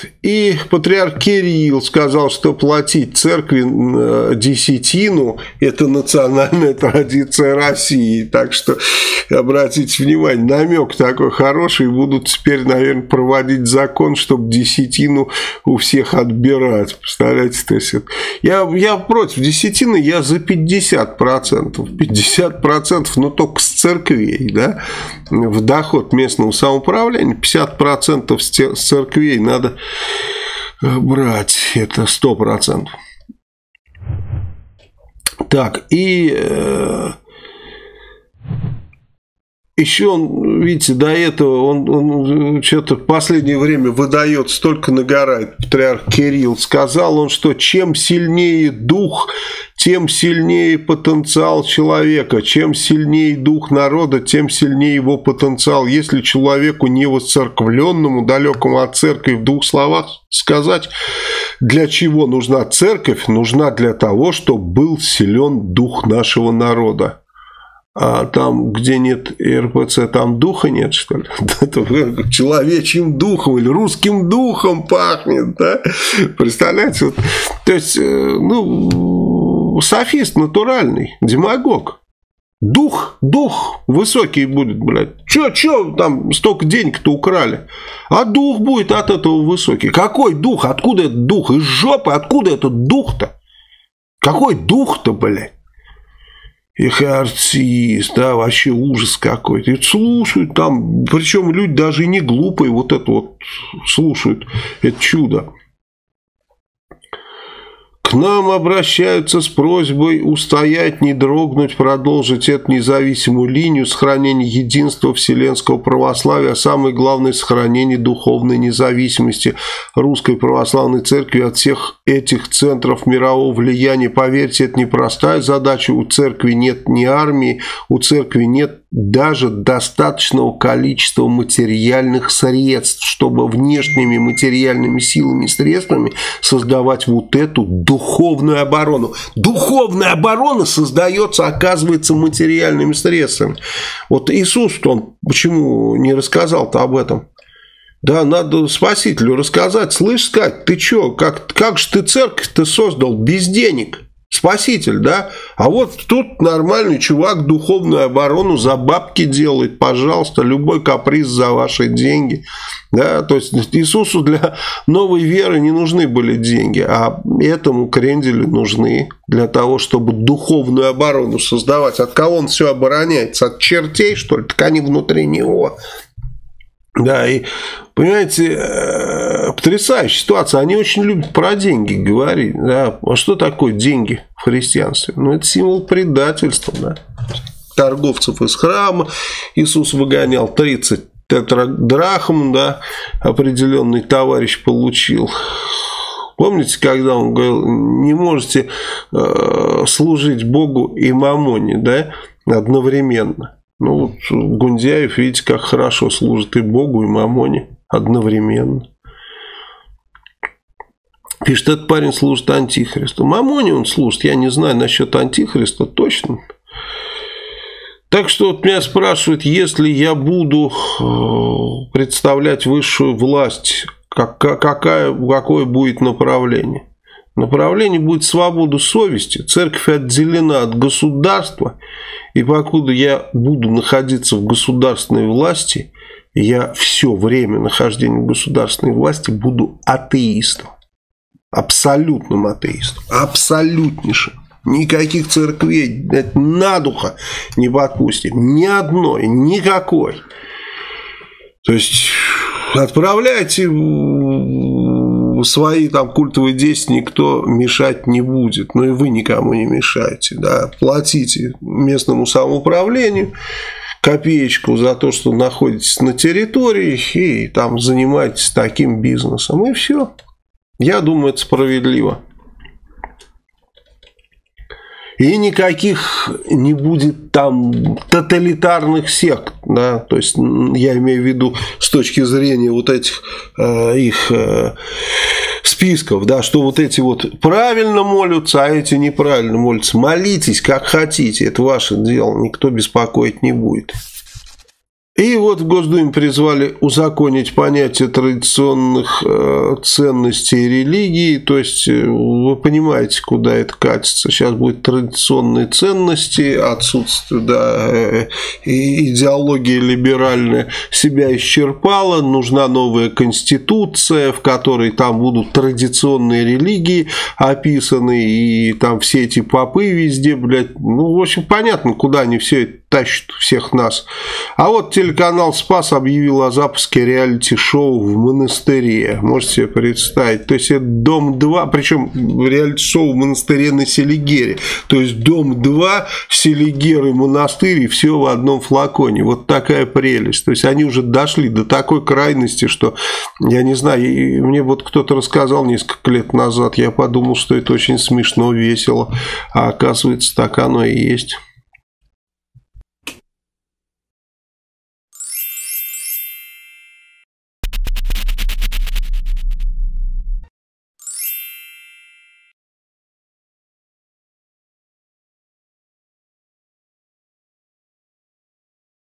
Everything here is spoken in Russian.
и патриарх Кирилл сказал, что платить церкви десятину – это национальная традиция России. Так что, обратите внимание, намек такой хороший. Будут теперь, наверное, проводить закон, чтобы десятину у всех отбирать. Представляете, то есть, я против десятины, я за 50%. 50%, но только с церквей, да, в доход местного самоуправления. 50% с церквей надо брать, это 100%. Так, и еще он, видите, до этого он что-то в последнее время выдает, столько нагорает. Патриарх Кирилл сказал, он, что чем сильнее дух, тем сильнее потенциал человека. Чем сильнее дух народа, тем сильнее его потенциал. Если человеку невоцерквленному, далекому от церкви, в двух словах сказать, для чего нужна церковь? Нужна для того, чтобы был силен дух нашего народа. А там, где нет РПЦ, там духа нет, что ли? Это человечьим духом или русским духом пахнет, да? Представляете? Вот, то есть, ну, софист натуральный, демагог. Дух высокий будет, блядь. Че там столько денег-то украли? А дух будет от этого высокий. Какой дух? Откуда этот дух? Из жопы? Откуда этот дух-то? Какой дух-то, блядь? Эх, артист, да, вообще ужас какой-то. И слушают там, причем люди даже и не глупые, вот это вот слушают, это чудо. К нам обращаются с просьбой устоять, не дрогнуть, продолжить эту независимую линию сохранения единства вселенского православия, а самое главное, сохранение духовной независимости Русской Православной Церкви от всех этих центров мирового влияния. Поверьте, это непростая задача. У церкви нет ни армии, у церкви нет даже достаточного количества материальных средств, чтобы внешними материальными силами и средствами создавать вот эту духовную оборону. Духовная оборона создается, оказывается, материальными средствами. Вот Иисус, он почему не рассказал-то об этом? Да, надо Спасителю рассказать. Слышь, сказать, ты что, как же ты церковь-то создал без денег? Спаситель, да? А вот тут нормальный чувак духовную оборону за бабки делает, пожалуйста, любой каприз за ваши деньги. Да? То есть Иисусу для новой веры не нужны были деньги, а этому кренделю нужны для того, чтобы духовную оборону создавать. От кого он все обороняется? От чертей, что ли? Так они внутри него. Да, и, понимаете, потрясающая ситуация. Они очень любят про деньги говорить. Да. А что такое деньги в христианстве? Ну, это символ предательства. Да. Торговцев из храма Иисус выгонял 30 тетрагдрахм, да, определенный товарищ получил. Помните, когда он говорил, не можете служить Богу и мамоне, да, одновременно? Ну, вот Гундяев, видите, как хорошо служит и Богу, и мамоне одновременно. Пишет, этот парень служит антихристу. Мамоне он служит, я не знаю насчет антихриста точно. Так что вот меня спрашивают, если я буду представлять высшую власть, какое будет направление? Направление будет свобода совести. Церковь отделена от государства. И покуда я буду находиться в государственной власти, я все время нахождения в государственной власти буду атеистом. Абсолютным атеистом. Абсолютнейшим. Никаких церквей на духа не подпустим. Ни одной, никакой. То есть отправляйте свои там культовые действия, никто мешать не будет. Ну и вы никому не мешаете. Да. Платите местному самоуправлению копеечку за то, что находитесь на территории и там занимаетесь таким бизнесом. И все. Я думаю, это справедливо. И никаких не будет там тоталитарных сект, да, то есть я имею в виду с точки зрения вот этих их списков, да, что вот эти вот правильно молятся, а эти неправильно молятся. Молитесь как хотите, это ваше дело, никто беспокоить не будет. И вот в Госдуме призвали узаконить понятие традиционных ценностей и религии. То есть вы понимаете, куда это катится. Сейчас будут традиционные ценности, отсутствие, да, идеология либеральная себя исчерпала. Нужна новая конституция, в которой там будут традиционные религии описаны. И там все эти попы везде, блядь. Ну, в общем, понятно, куда они все это тащат всех нас. А вот телеканал «Спас» объявил о запуске реалити-шоу в монастыре. Можете себе представить. То есть это «Дом-2», причем реалити-шоу в монастыре на Селигере. То есть «Дом-2», Селигер и монастырь, и все в одном флаконе. Вот такая прелесть. То есть они уже дошли до такой крайности, что, я не знаю, мне вот кто-то рассказал несколько лет назад, я подумал, что это очень смешно, весело. А оказывается, так оно и есть.